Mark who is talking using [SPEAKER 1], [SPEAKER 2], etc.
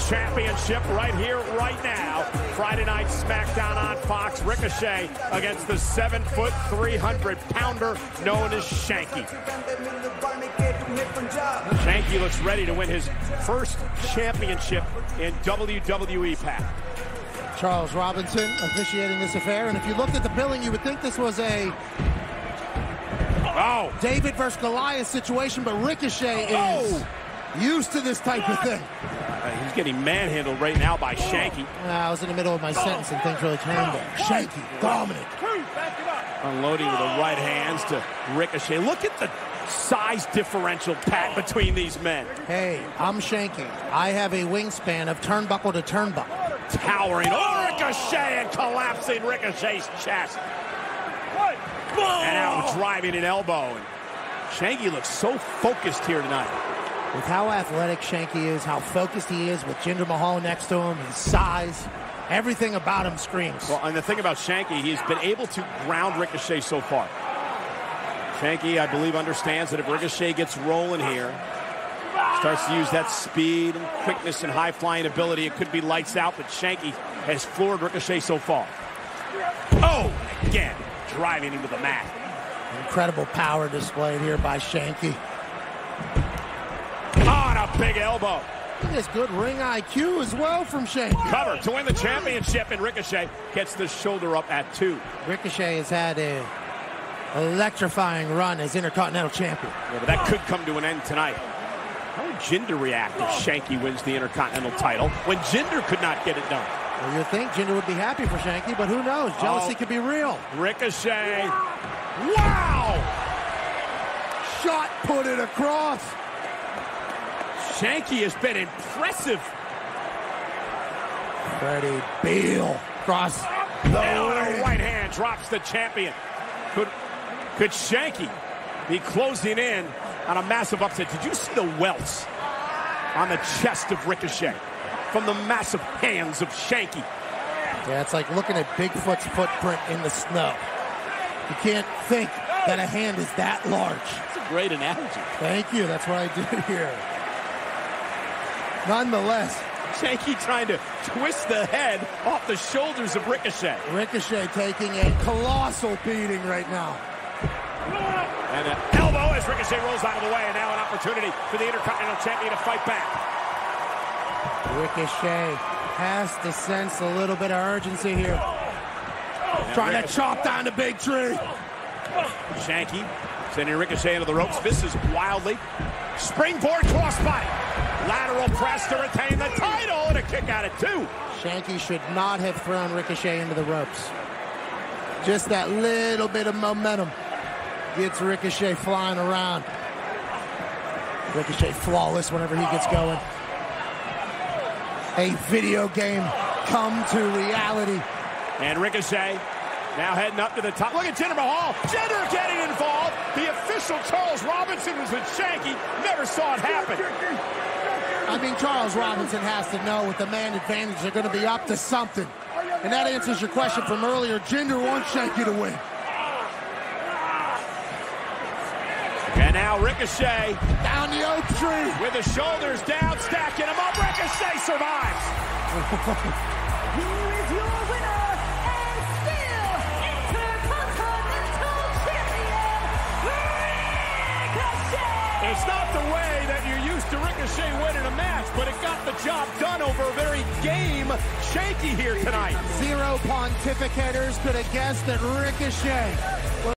[SPEAKER 1] Championship right here, right now. Friday night SmackDown on Fox. Ricochet against the 7-foot, 300-pounder known as Shanky. Shanky looks ready to win his first championship in WWE, Pat.
[SPEAKER 2] Charles Robinson officiating this affair, and if you looked at the billing, you would think this was a David versus Goliath situation, but Ricochet is used to this type of thing.
[SPEAKER 1] He's getting manhandled right now by Shanky.
[SPEAKER 2] I was in the middle of my sentence and things really turned there. Shanky, dominant.
[SPEAKER 1] Unloading with the right hands to Ricochet. Look at the size differential, Pat, between these men.
[SPEAKER 2] Hey, I'm Shanky. I have a wingspan of turnbuckle to turnbuckle.
[SPEAKER 1] Towering over Ricochet and collapsing Ricochet's chest. And now driving an elbow. And Shanky looks so focused here tonight.
[SPEAKER 2] With how athletic Shanky is, how focused he is with Jinder Mahal next to him, his size, everything about him screams.
[SPEAKER 1] Well, and the thing about Shanky, he's been able to ground Ricochet so far. Shanky, I believe, understands that if Ricochet gets rolling here, starts to use that speed and quickness and high-flying ability, it could be lights out, but Shanky has floored Ricochet so far. Oh, again, driving into the mat.
[SPEAKER 2] Incredible power displayed here by Shanky.
[SPEAKER 1] On a big elbow.
[SPEAKER 2] There's good ring IQ as well from Shanky.
[SPEAKER 1] Cover to win the championship, and Ricochet gets the shoulder up at 2.
[SPEAKER 2] Ricochet has had a electrifying run as Intercontinental Champion.
[SPEAKER 1] Yeah, but that could come to an end tonight. How would Jinder react if Shanky wins the Intercontinental title when Jinder could not get it done?
[SPEAKER 2] Well, you'd think Jinder would be happy for Shanky, but who knows? Jealousy could be real.
[SPEAKER 1] Ricochet. Wow!
[SPEAKER 2] Shot put it across.
[SPEAKER 1] Shanky has been impressive.
[SPEAKER 2] Freddie Beal cross the ring.
[SPEAKER 1] Right hand drops the champion. Could Shanky be closing in on a massive upset? Did you see the welts on the chest of Ricochet from the massive hands of Shanky?
[SPEAKER 2] Yeah, it's like looking at Bigfoot's footprint in the snow. You can't think that a hand is that large.
[SPEAKER 1] That's a great analogy.
[SPEAKER 2] Thank you. That's what I do here. Nonetheless,
[SPEAKER 1] Shanky trying to twist the head off the shoulders of Ricochet.
[SPEAKER 2] Ricochet taking a colossal beating right now.
[SPEAKER 1] And an elbow as Ricochet rolls out of the way, and now an opportunity for the Intercontinental Champion to fight back.
[SPEAKER 2] Ricochet has to sense a little bit of urgency here. Trying to chop down the big tree.
[SPEAKER 1] Shanky sending Ricochet into the ropes. Misses wildly. Springboard crossbody. Lateral press to retain the title, and a kick out at 2.
[SPEAKER 2] Shanky should not have thrown Ricochet into the ropes. Just that little bit of momentum gets Ricochet flying around. Ricochet flawless whenever he gets going. A video game come to reality.
[SPEAKER 1] And Ricochet now heading up to the top. Look at Jinder Mahal. Jinder getting involved. The official Charles Robinson was with Shanky. Never saw it happen.
[SPEAKER 2] I mean, Charles Robinson has to know with the man advantage they're going to be up to something. And that answers your question from earlier. Jinder wants Shanky to win.
[SPEAKER 1] And now Ricochet
[SPEAKER 2] down the oak tree
[SPEAKER 1] with the shoulders down, stacking him up. Ricochet survives.
[SPEAKER 3] Here is your winner and still Intercontinental Champion, Ricochet.
[SPEAKER 1] It's not the way that you're used to Ricochet winning a match, but it got the job done over a very game Shanky here tonight.
[SPEAKER 2] Zero pontificators could have guessed that Ricochet